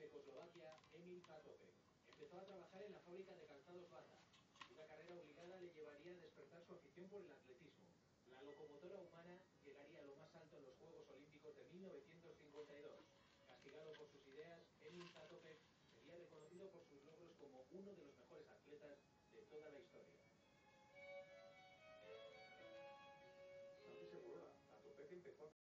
Checoslovaquia, Emil Zatopek. Empezó a trabajar en la fábrica de calzados Bata. Una carrera obligada le llevaría a despertar su afición por el atletismo. La locomotora humana llegaría a lo más alto en los Juegos Olímpicos de 1952. Castigado por sus ideas, Emil Zatopek sería reconocido por sus logros como uno de los mejores